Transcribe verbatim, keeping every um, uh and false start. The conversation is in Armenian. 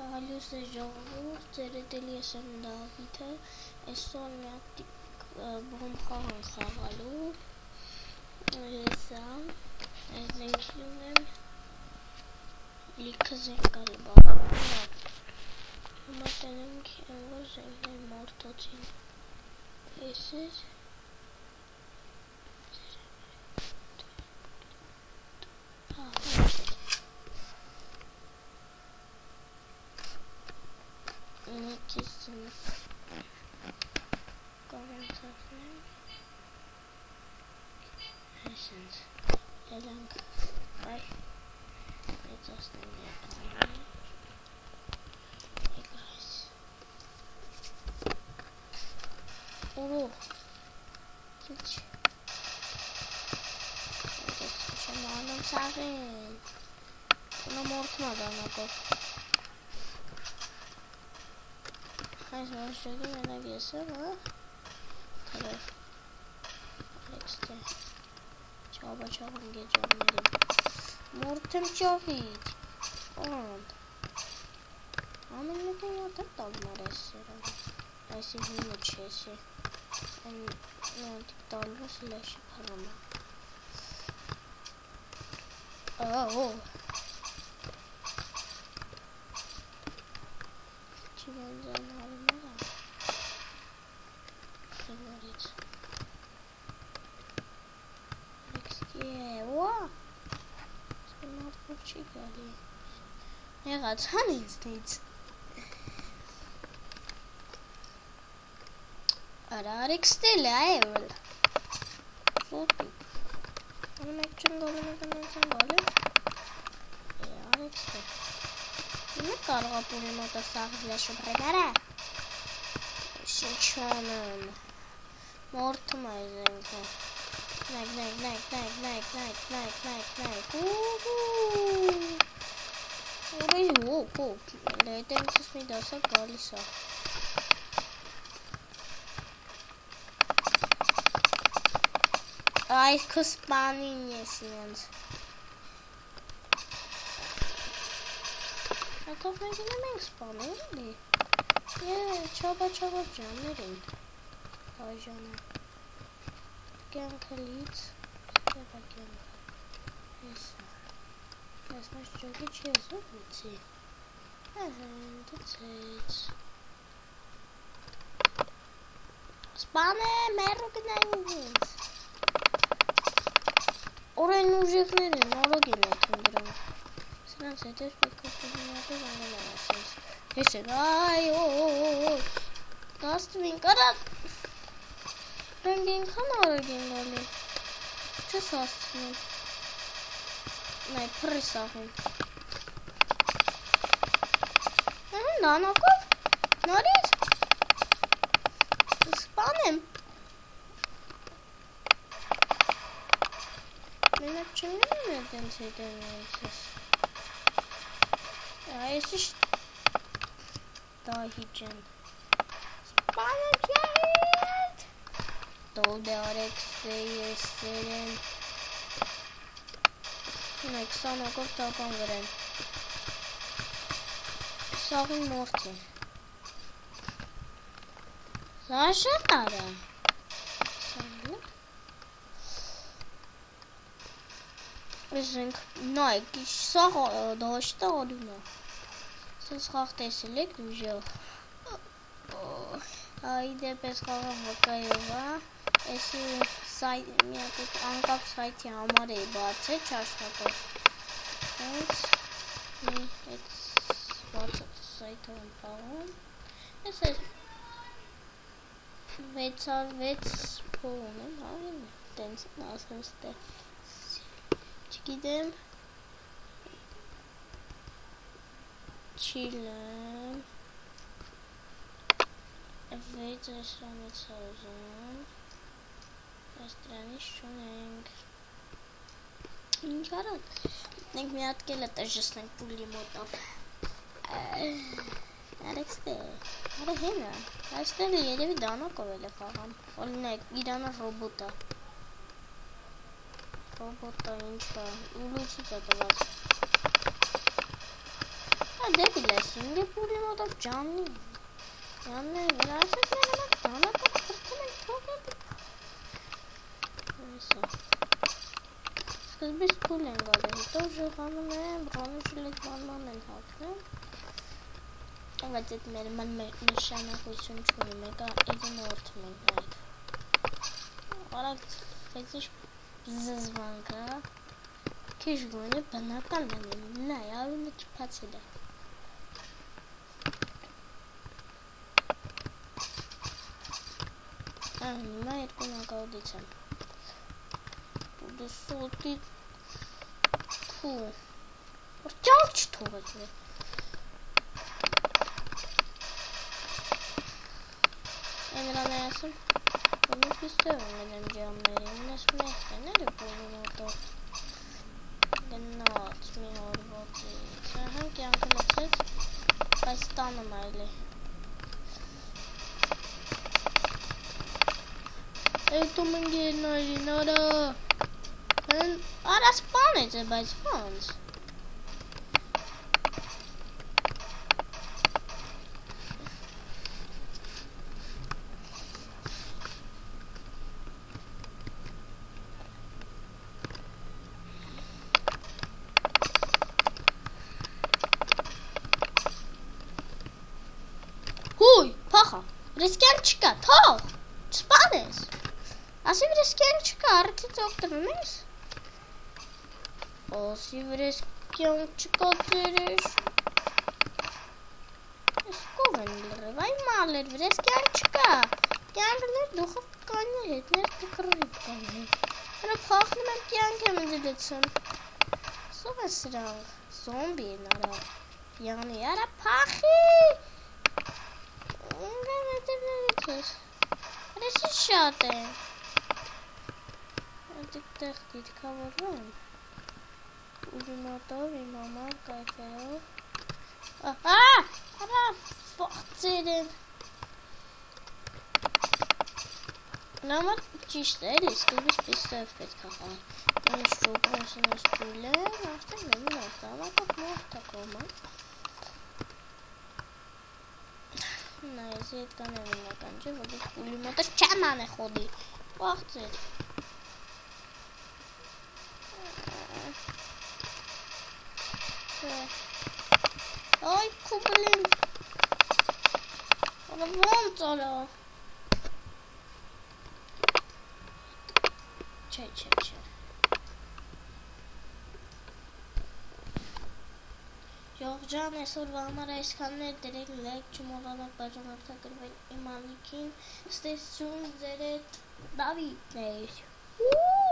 Հալյուս է ժողովուրդ, ձերետելի ես եմ Դավիթը, այսօր մի հատ բոմ խաղ են խաղալու, հեսա, այս զենքի ունեմ, լիքը զենք կարի բաղարում, հիմա տենենք եմ, որ զենքներ մարդոցին, ես էր, Նետիսն կավանցախնեմ այսինց ելանք այ մեծասնեմ ետանում եկայս ուրո քիչ չեմ անում սաղին կնա մորդմա դանակով այս մաշջոգի մենակ ես եմ, հա? Թրև Ալեքստե Չաբա չաղում գեջարներին Մորդեմ չավիտ Ոնդ Ամեն մեկը յատր տալմար ես սերան Այսի հինը չեսի Են նանտիկ տալվոս լեշի պարոմա Ա-օ Չիվանձան հարմարա Խևորից Ալեքստի է, ուա Սկնարդով չի գալի Եղած հան ինձնից Արա Ալեքստել է այվել Սոտի Անը մեկ չն գալի մեկ անենց են գալի Է Ալեքստել Իմը կարողա պունի մոտը սաղыз լեշը բրեգարա Շնչանն Մորդում այ զենքը Նայք, նայք, նայք, նայք, նայք, նայք, նայք, նայք, նայք Ուհու Ուրեի հոպ, հոպ Լետենցս մի դասա գալիս է Այս կսպանին ես իրենց Ատով մեկին եմ ենք սպանել էլի Է, չաբա չաբա ջաններին Բաժանը Կյանքը լից Եվա կյանքը Հեսա Ես մաշ ճոգի չի ես ով լիցի Ահեն, դծեց Սպան է, մերու գնային ինձ Օրեն ուժիքներ են, նորոգ են այդում դրանք Սրանց հետ էր պետք է պուզինատով անգաման ասենց Ես էր, այ, օ-օ-օ Դաստվին, կարատ Մենք ենքան արագ են գալի Չես աստվում Նայ, պրի սաղին Ահեն, դանակով Նորից Սպանեմ Մենակ չեմ նեմ է դենց հետ են այցես Այս իշ Դահի ճեն Սպանեմ չեղիտ Դոդե արեքստե եսեր են Ունե քսանոկով տապան գրեն Սաղին մորդ է Սա շատ արա Սաղին Զենք, նայք, սաղ դաշտը ալունա Սենց խաղ տեսել եք ուժեղ Այ դեպես խաղը վկայովա Էսի միատեք անկապ սայթի համար էի բացել չաշխատով Հենց մի էտ բացել սայթով եմ խաղում Ես էր վեց փող ունեմ հավին տենց ասեմ ստե Չգիտեմ Չիլեմ Վեց այսրանից հազում Այս դրանից չունենք Ինչ արատ Մենք մի հատ կելը տժսնենք պուլի մոտով Արեքստե Արը հենը Այստեղ երևի դանակով էլ է խաղամ Ոլինակ իրանա ռոբոտա Ռոբոտա ինչ կա Ուլույցից է տված Hadi bile şimdi buraya da canlı. Canlı verirse benim canlı kapatırım çok hadi. Neyse. Kız biz kulen galiba. Тоже hanım bana şulet manmanın hakkı. Evet etmeyelim ben meşana koysun çünkü mega edin ortamın like. Olarak fetiş zızvanka. Keşke bana kalmadım. Ne ya bunu çıpatsıda. Ah, ne yapayım kaldıysam. Burada soğuk cool. Çok çıtır oluyor. Emir anayasın. Bunu istiyorum benim canlarım. Nasıl neyse ne de bulun orada. Not min orada. Sen hangi yankılatır? Baştanım öyle. Evet onun gelin öyle nara. Ben ara spawn edeceğim by spawns. Huy, paha. Risken çıkar. Tağ. Spades. Asi risken çıkar. Titokturmuş. Asi risken çıkartırız. Skovenler. Vay maler. Risken çıkar. Gençler dokup kanı etler tıkırıp kanı. Hani pahlı met yankemini ditsin. Så var sıra. Zombi nara. Yani yara pahi. Evet evet evet. This is shot there. I think that did cover one. Ucuna da bir mama kayfaya. Ah! Ara! Bakterin. Nama işte riskli bir stöfet kafa. Ben şu burasını üstüyle. Artık benim olsa ama bak muhtak olmam. Neyse yetten evine bence böyle kulüme de çemane hodi. Vakti. Ay kubilin. Bana vant ala. Çay çay çay. Yok can esur vama reiskanlar direkt like çumolarak bacanak takır ve imanikin stasyon zeret David ne?